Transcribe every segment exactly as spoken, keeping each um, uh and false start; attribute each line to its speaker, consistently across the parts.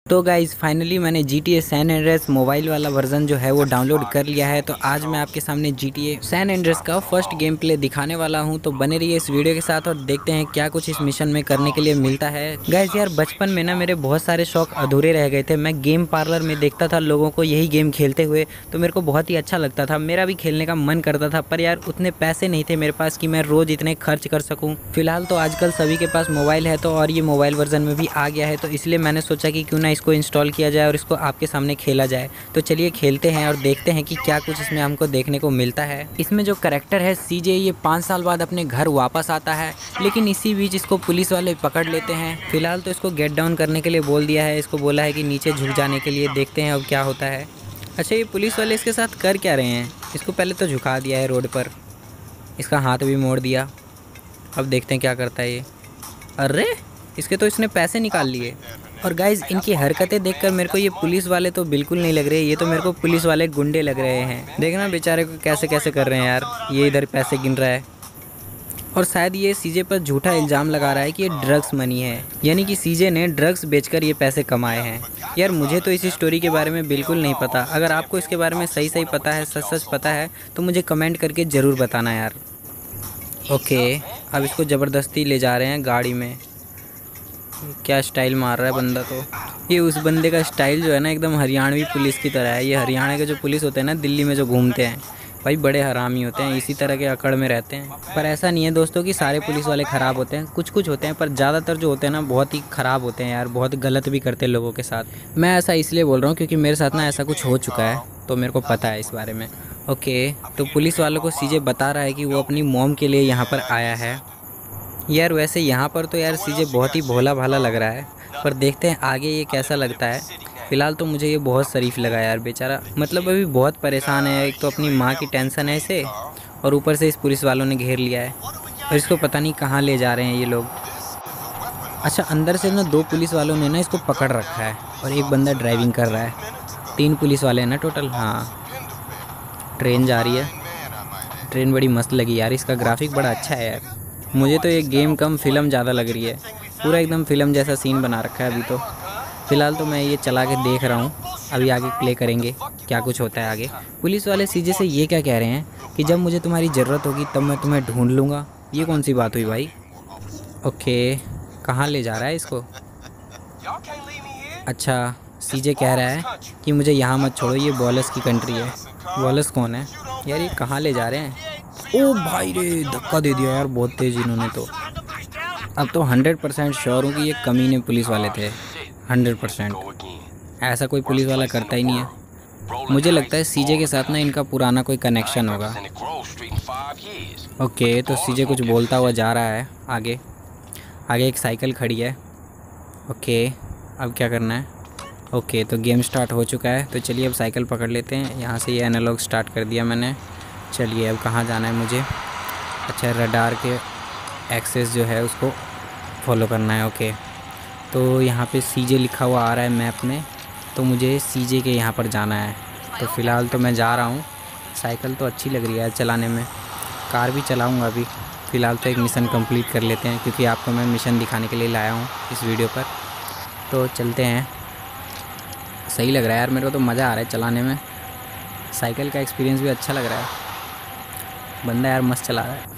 Speaker 1: तो guys finally मैंने G T A San Andreas mobile वाला वर्जन जो है वो डाउनलोड कर लिया है। तो आज मैं आपके सामने G T A San Andreas का फर्स्ट गेम प्ले दिखाने वाला हूं। तो बने रहिए इस वीडियो के साथ और देखते हैं क्या कुछ इस मिशन में करने के लिए मिलता है। गाइज़ यार बचपन में ना मेरे बहुत सारे शौक अधूरे रह गए थे। मैं गेम पार्लर में देखता था लोगों को यही गेम खेलते हुए, तो मेरे को बहुत ही अच्छा लगता था। मेरा भी खेलने का मन करता था, पर यार उतने पैसे नहीं थे मेरे पास कि मैं रोज़ इतने खर्च कर सकूँ। फिलहाल तो आजकल सभी के पास मोबाइल है, तो और ये मोबाइल वर्जन में भी आ गया है, तो इसलिए मैंने सोचा कि क्यों ना इसको इंस्टॉल किया जाए और इसको आपके सामने खेला जाए। तो चलिए खेलते हैं और देखते हैं कि क्या कुछ इसमें हमको देखने को मिलता है। इसमें जो कैरेक्टर है सी जे, ये पाँच साल बाद अपने घर वापस आता है, लेकिन इसी बीच इसको पुलिस वाले पकड़ लेते हैं। फिलहाल तो इसको गेट डाउन करने के लिए बोल दिया है, इसको बोला है कि नीचे झुक जाने के लिए। देखते हैं अब क्या होता है। अच्छा, ये पुलिस वाले इसके साथ कर क्या रहे हैं? इसको पहले तो झुका दिया है रोड पर, इसका हाथ भी मोड़ दिया। अब देखते हैं क्या करता है ये। अरे इसके तो इसने पैसे निकाल लिए। और गाइज़ इनकी हरकतें देखकर मेरे को ये पुलिस वाले तो बिल्कुल नहीं लग रहे, ये तो मेरे को पुलिस वाले गुंडे लग रहे हैं। देखना बेचारे को कैसे कैसे कर रहे हैं यार। ये इधर पैसे गिन रहा है और शायद ये सीजे पर झूठा इल्ज़ाम लगा रहा है कि ये ड्रग्स मनी है, यानी कि सीजे ने ड्रग्स बेचकर ये पैसे कमाए हैं। यार मुझे तो इस स्टोरी के बारे में बिल्कुल नहीं पता। अगर आपको इसके बारे में सही सही पता है, सच सच पता है, तो मुझे कमेंट करके ज़रूर बताना यार। ओके, अब इसको ज़बरदस्ती ले जा रहे हैं गाड़ी में। क्या स्टाइल मार रहा है बंदा। तो ये उस बंदे का स्टाइल जो है ना, एकदम हरियाणवी पुलिस की तरह है। ये हरियाणा के जो पुलिस होते हैं ना, दिल्ली में जो घूमते हैं, भाई बड़े हरामी होते हैं, इसी तरह के अकड़ में रहते हैं। पर ऐसा नहीं है दोस्तों कि सारे पुलिस वाले ख़राब होते हैं, कुछ कुछ होते हैं, पर ज़्यादातर जो होते हैं ना बहुत ही ख़राब होते हैं यार। बहुत गलत भी करते हैं लोगों के साथ। मैं ऐसा इसलिए बोल रहा हूँ क्योंकि मेरे साथ ना ऐसा कुछ हो चुका है, तो मेरे को पता है इस बारे में। ओके, तो पुलिस वालों को सीजे बता रहा है कि वो अपनी मॉम के लिए यहाँ पर आया है। यार वैसे यहाँ पर तो यार सीजे बहुत ही भोला भाला लग रहा है, पर देखते हैं आगे ये कैसा लगता है। फ़िलहाल तो मुझे ये बहुत शरीफ लगा यार बेचारा, मतलब अभी बहुत परेशान है। एक तो अपनी माँ की टेंशन है इसे, और ऊपर से इस पुलिस वालों ने घेर लिया है और इसको पता नहीं कहाँ ले जा रहे हैं ये लोग। अच्छा, अंदर से ना दो पुलिस वालों ने ना इसको पकड़ रखा है और एक बंदा ड्राइविंग कर रहा है। तीन पुलिस वाले हैं ना टोटल। हाँ, ट्रेन जा रही है। ट्रेन बड़ी मस्त लगी यार, इसका ग्राफिक बड़ा अच्छा है यार। मुझे तो ये गेम कम फिल्म ज़्यादा लग रही है, पूरा एकदम फिल्म जैसा सीन बना रखा है अभी तो। फ़िलहाल तो मैं ये चला के देख रहा हूँ, अभी आगे प्ले करेंगे क्या कुछ होता है आगे। पुलिस वाले सीजे से ये क्या कह रहे हैं कि जब मुझे तुम्हारी ज़रूरत होगी तब मैं तुम्हें ढूंढ लूँगा। ये कौन सी बात हुई भाई? ओके, कहाँ ले जा रहा है इसको? अच्छा, सीजे कह रहा है कि मुझे यहाँ मत छोड़ो, ये वॉलस की कंट्री है। वॉलस कौन है यार? ये कहाँ ले जा रहे हैं? ओ भाई रे, धक्का दे दिया यार बहुत तेज़ इन्होंने तो। अब तो हंड्रेड परसेंट श्योर हूँ कि ये कमीने पुलिस वाले थे। हंड्रेड परसेंट ऐसा कोई पुलिस वाला करता ही नहीं है। मुझे लगता है सीजे के साथ ना इनका पुराना कोई कनेक्शन होगा। ओके, तो सीजे कुछ बोलता हुआ जा रहा है आगे। आगे एक साइकिल खड़ी है। ओके, अब क्या करना है? ओके, तो गेम स्टार्ट हो चुका है, तो चलिए अब साइकिल पकड़ लेते हैं। यहाँ से ये एनालॉग स्टार्ट कर दिया मैंने। चलिए अब कहाँ जाना है मुझे? अच्छा, रडार के एक्सेस जो है उसको फॉलो करना है। ओके, तो यहाँ पे सीजे लिखा हुआ आ रहा है मैप में, तो मुझे सीजे के यहाँ पर जाना है। तो फ़िलहाल तो मैं जा रहा हूँ। साइकिल तो अच्छी लग रही है चलाने में, कार भी चलाऊँगा अभी। फ़िलहाल तो एक मिशन कंप्लीट कर लेते हैं, क्योंकि आपको मैं मिशन दिखाने के लिए लाया हूँ इस वीडियो पर। तो चलते हैं। सही लग रहा है यार, मेरे को तो मज़ा आ रहा है चलाने में। साइकिल का एक्सपीरियंस भी अच्छा लग रहा है। बंदा यार मस्त चला रहा है।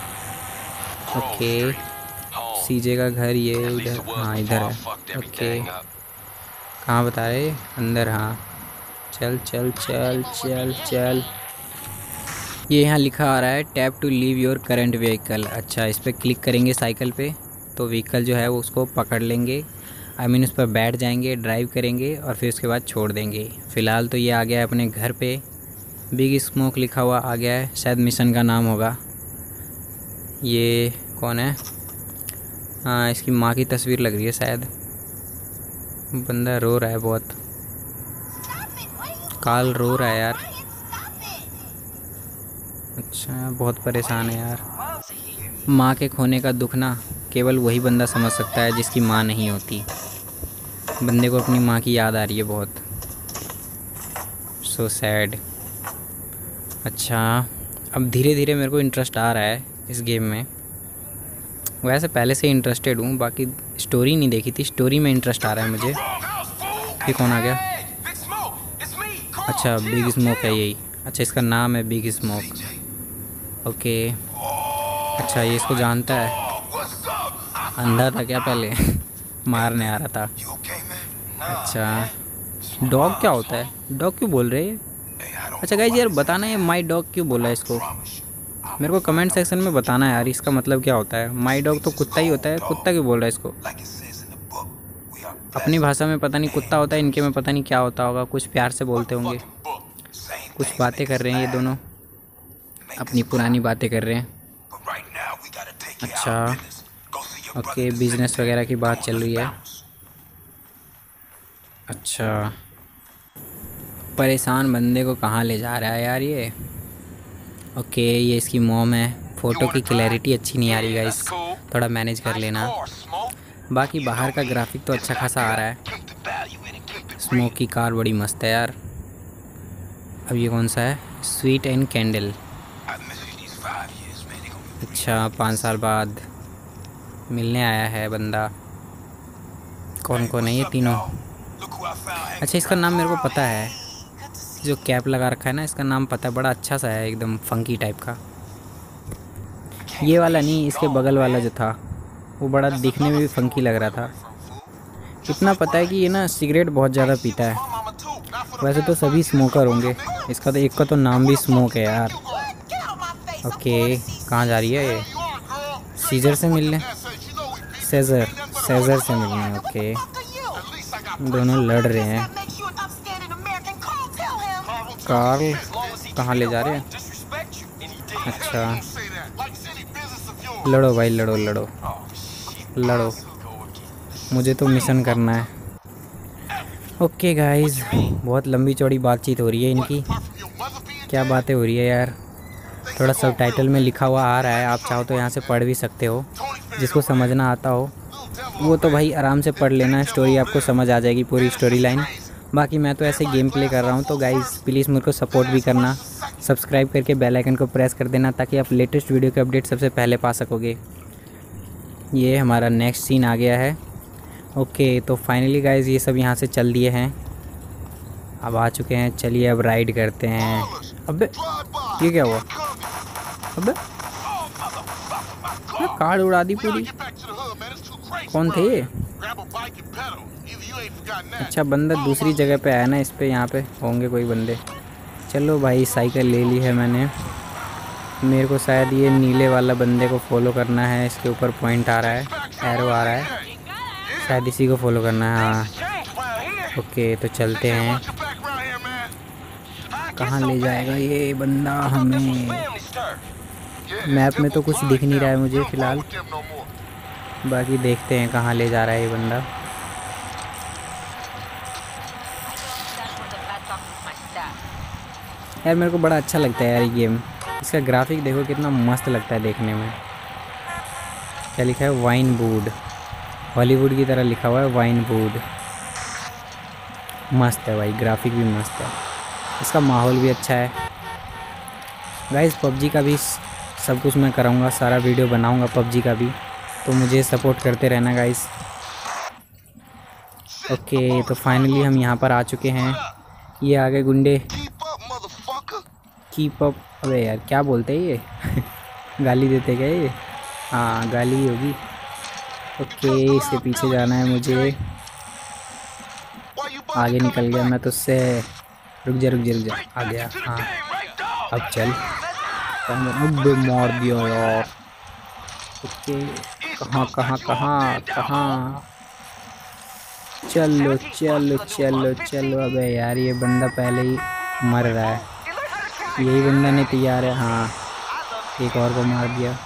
Speaker 1: ओके, सीजे का घर ये इधर, हाँ इधर है। ओके, कहाँ बता रहे? अंदर। हाँ, चल चल चल चल चल। ये यहाँ लिखा आ रहा है tap to leave your current vehicle. अच्छा, इस पर क्लिक करेंगे साइकिल पे, तो व्हीकल जो है वो उसको पकड़ लेंगे। आई मीन उस पर बैठ जाएंगे, ड्राइव करेंगे और फिर उसके बाद छोड़ देंगे। फ़िलहाल तो ये आ गया है अपने घर पे। बिग स्मोक लिखा हुआ आ गया है, शायद मिशन का नाम होगा। ये कौन है? हाँ, इसकी माँ की तस्वीर लग रही है शायद। बंदा रो रहा है बहुत। काल रो रहा है यार। अच्छा, बहुत परेशान है यार। माँ के खोने का दुख ना केवल वही बंदा समझ सकता है जिसकी माँ नहीं होती। बंदे को अपनी माँ की याद आ रही है बहुत। So sad. अच्छा, अब धीरे धीरे मेरे को इंटरेस्ट आ रहा है इस गेम में। वैसे पहले से इंटरेस्टेड हूँ, बाकी स्टोरी नहीं देखी थी, स्टोरी में इंटरेस्ट आ रहा है मुझे। ये कौन आ गया? अच्छा बिग स्मोक है यही। अच्छा इसका नाम है बिग स्मोक। ओके अच्छा ये इसको जानता है। अंधा था क्या पहले? मारने आ रहा था। अच्छा डॉग क्या होता है? डॉग क्यों बोल रहे हैं? अच्छा गाइस यार बताना ये माई डॉग क्यों बोला है इसको? मेरे को कमेंट सेक्शन में बताना है यार इसका मतलब क्या होता है। माई डॉग तो कुत्ता ही होता है, कुत्ता क्यों बोल रहा है इसको? अपनी भाषा में पता नहीं कुत्ता होता है, इनके में पता नहीं क्या होता होगा, कुछ प्यार से बोलते होंगे। कुछ बातें कर रहे हैं ये दोनों, अपनी पुरानी बातें कर रहे हैं। अच्छा ओके बिजनेस वगैरह की बात चल रही है। अच्छा परेशान बंदे को कहाँ ले जा रहा है यार ये? ओके ये इसकी मॉम है। फ़ोटो की क्लैरिटी अच्छी नहीं आ रही गाइस, थोड़ा मैनेज कर लेना। बाकी बाहर का ग्राफिक तो अच्छा खासा आ रहा है। स्मोक की कार बड़ी मस्त है यार। अब ये कौन सा है? Sweet and candle. अच्छा पाँच साल बाद मिलने आया है बंदा। कौन कौन है ये तीनों? अच्छा इसका नाम मेरे को पता है, जो कैप लगा रखा है ना इसका नाम पता है, बड़ा अच्छा सा है एकदम फंकी टाइप का। ये वाला नहीं, इसके बगल वाला जो था वो बड़ा दिखने में भी फंकी लग रहा था। इतना पता है कि ये ना सिगरेट बहुत ज़्यादा पीता है। वैसे तो सभी स्मोकर होंगे, इसका तो एक का तो नाम भी स्मोक है यार। ओके कहाँ जा रही है ये? सीजर से मिलने? सेजर सेजर से मिलने। ओके दोनों लड़ रहे हैं। कार्ल कहाँ ले जा रहे हैं? अच्छा लड़ो भाई लड़ो लड़ो लड़ो, मुझे तो मिशन करना है। ओके गाइस बहुत लंबी चौड़ी बातचीत हो रही है इनकी। क्या बातें हो रही है यार? थोड़ा सब टाइटल में लिखा हुआ आ रहा है, आप चाहो तो यहाँ से पढ़ भी सकते हो। जिसको समझना आता हो वो तो भाई आराम से पढ़ लेना, स्टोरी आपको समझ आ जाएगी पूरी स्टोरी लाइन। बाकी मैं तो ऐसे गेम प्ले कर रहा हूँ, तो गाइस प्लीज़ मेरे को सपोर्ट भी करना। सब्सक्राइब करके बेल आइकन को प्रेस कर देना ताकि आप लेटेस्ट वीडियो के अपडेट सबसे पहले पा सकोगे। ये हमारा नेक्स्ट सीन आ गया है। ओके तो फाइनली गाइस ये सब यहाँ से चल दिए हैं, अब आ चुके हैं। चलिए अब राइड करते हैं। अबे ये क्या हुआ? अबे ये कार उड़ा दी पूरी। कौन थे ये? अच्छा बंदा दूसरी जगह पे आया ना इस पे, यहाँ पे होंगे कोई बंदे। चलो भाई साइकिल ले ली है मैंने। मेरे को शायद ये नीले वाला बंदे को फॉलो करना है, इसके ऊपर पॉइंट आ रहा है, एरो आ रहा है, शायद इसी को फॉलो करना है। हाँ ओके तो चलते हैं। कहाँ ले जाएगा ये बंदा हमें? मैप में तो कुछ दिख नहीं रहा है मुझे फ़िलहाल, बाकी देखते हैं कहाँ ले जा रहा है ये बंदा। यार मेरे को बड़ा अच्छा लगता है यार ये गेम। इसका ग्राफिक देखो कितना मस्त लगता है देखने में। क्या लिखा है? वाइन वुड, हॉलीवुड की तरह लिखा हुआ है वाइन वुड। मस्त है भाई, ग्राफिक भी मस्त है, इसका माहौल भी अच्छा है। गाइस पबजी का भी सब कुछ मैं कराऊंगा, सारा वीडियो बनाऊंगा पबजी का भी, तो मुझे सपोर्ट करते रहना गाइस। ओके तो फाइनली हम यहाँ पर आ चुके हैं। ये आ गए गुंडे। Keep up. अबे यार क्या बोलते हैं ये? गाली देते क्या ये? हाँ गाली ही होगी। ओके इसके पीछे जाना है मुझे। आगे निकल गया मैं तो उससे। रुक जा रुक जा रुक जा, आ गया। हाँ अब चल। अबे मार दिया यार। ओके कहाँ कहाँ कहाँ कहाँ? चलो चलो चलो चलो। अबे यार ये बंदा पहले ही मर रहा है, यही बंदा नहीं तैयार है। हाँ एक और को मार दिया।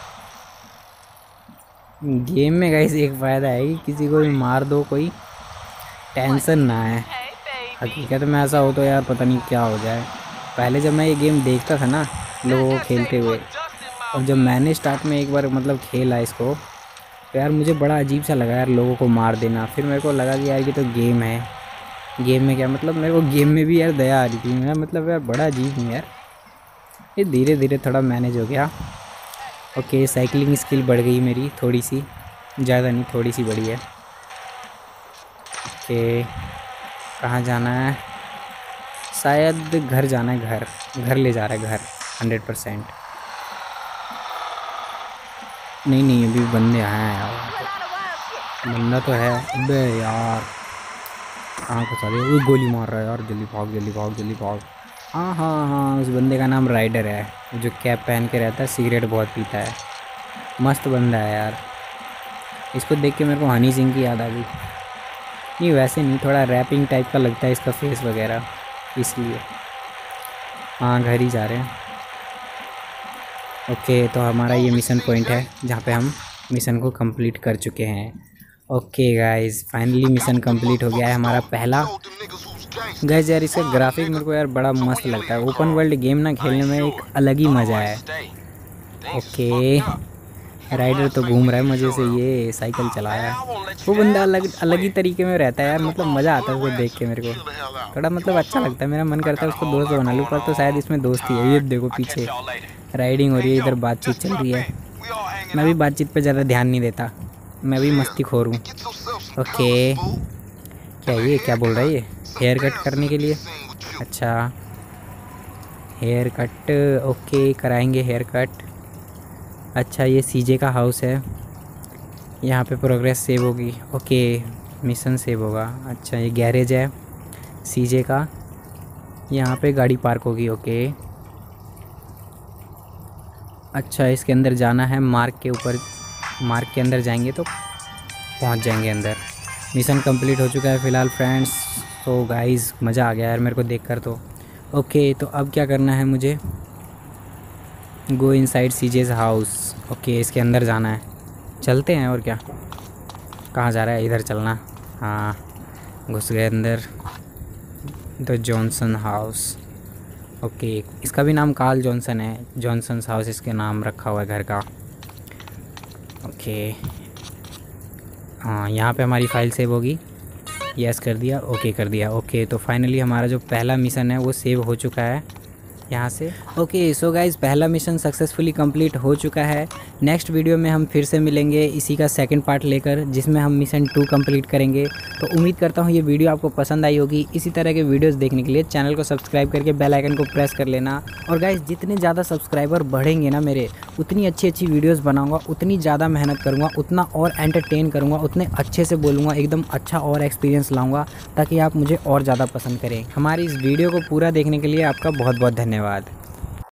Speaker 1: गेम में गाइस एक फ़ायदा है कि किसी को भी मार दो कोई टेंशन ना है। हकीकत में ऐसा हो तो यार पता नहीं क्या हो जाए। पहले जब मैं ये गेम देखता था ना लोगों को खेलते हुए, और जब मैंने स्टार्ट में एक बार मतलब खेला इसको, तो यार मुझे बड़ा अजीब सा लगा यार लोगों को मार देना। फिर मेरे को लगा कि यार कि तो गेम है, गेम में क्या मतलब, मेरे को गेम में भी यार दया आ रही थी। मैं मतलब यार बड़ा अजीब नहीं यार। ये धीरे धीरे थोड़ा मैनेज हो गया। ओके साइकिलिंग स्किल बढ़ गई मेरी थोड़ी सी, ज़्यादा नहीं थोड़ी सी बढ़ी है। ओके कहाँ जाना है? शायद घर जाना है, घर घर ले जा रहा है, घर हंड्रेड परसेंट। नहीं नहीं अभी बंदे आए हैं यार, बंदा तो है। अबे यार कहाँ को चले, वो गोली मार रहा है यार, जल्दी भाग जल्दी भाग जल्दी भाग। हाँ हाँ हाँ, उस बंदे का नाम राइडर है, जो कैप पहन के रहता है, सिगरेट बहुत पीता है, मस्त बंदा है यार। इसको देख के मेरे को हनी सिंह की याद आ गई। नहीं वैसे नहीं, थोड़ा रैपिंग टाइप का लगता है इसका फेस वगैरह, इसलिए। हाँ घर ही जा रहे हैं। ओके तो हमारा ये मिशन पॉइंट है जहाँ पे हम मिशन को कंप्लीट कर चुके हैं। Okay guys finally mission complete हो गया है हमारा पहला। गाइस यार इसका ग्राफिक मेरे को यार बड़ा मस्त लगता है, ओपन वर्ल्ड गेम ना खेलने में एक अलग ही मज़ा है। ओके राइडर तो घूम रहा है मज़े से, ये साइकिल चलाया। वो बंदा अलग अलग ही तरीके में रहता है यार, मतलब मज़ा आता है उसको देख के, मेरे को थोड़ा मतलब अच्छा लगता है। मेरा मन करता है उसको दोस्त बना लूँ, पर तो शायद इसमें दोस्ती है। ये देखो पीछे राइडिंग हो रही है, इधर बातचीत चल रही है। मैं भी बातचीत पे ज़्यादा ध्यान नहीं देता, मैं भी मस्ती खोर हूँ। ओके क्या ये क्या बोल रहा है ये? हेयर कट करने के लिए, अच्छा हेयर कट, ओके कराएंगे हेयर कट। अच्छा ये सीजे का हाउस है, यहाँ पे प्रोग्रेस सेव होगी। ओके मिशन सेव होगा। अच्छा ये गैरेज है सीजे का, यहाँ पे गाड़ी पार्क होगी। ओके अच्छा इसके अंदर जाना है, मार्क के ऊपर, मार्क के अंदर जाएंगे तो पहुँच जाएंगे अंदर। मिशन कंप्लीट हो चुका है फ़िलहाल फ्रेंड्स। तो गाइस मज़ा आ गया यार मेरे को देखकर तो। ओके तो अब क्या करना है मुझे? Go inside CJ's house. Okay इसके अंदर जाना है, चलते हैं और क्या। कहाँ जा रहा है? इधर चलना। हाँ घुस गए अंदर। The Johnson house. ओके इसका भी नाम कार्ल जॉनसन है, जॉनसन हाउस इसके नाम रखा हुआ है घर का। ओके हाँ यहाँ पे हमारी फ़ाइल सेव होगी। यस कर दिया, ओके कर दिया। ओके तो फाइनली हमारा जो पहला मिशन है वो सेव हो चुका है यहाँ से। ओके सो गाइज़ पहला मिशन सक्सेसफुली कंप्लीट हो चुका है। नेक्स्ट वीडियो में हम फिर से मिलेंगे इसी का सेकंड पार्ट लेकर, जिसमें हम मिशन टू कंप्लीट करेंगे। तो उम्मीद करता हूँ ये वीडियो आपको पसंद आई होगी। इसी तरह के वीडियोस देखने के लिए चैनल को सब्सक्राइब करके बेल आइकन को प्रेस कर लेना। और गाइज़ जितने ज़्यादा सब्सक्राइबर बढ़ेंगे ना मेरे, उतनी अच्छी अच्छी वीडियोज़ बनाऊँगा, उतनी ज़्यादा मेहनत करूँगा, उतना और एंटरटेन करूँगा, उतने अच्छे से बोलूँगा, एकदम अच्छा और एक्सपीरियंस लाऊँगा, ताकि आप मुझे और ज़्यादा पसंद करें। हमारी इस वीडियो को पूरा देखने के लिए आपका बहुत बहुत धन्यवाद।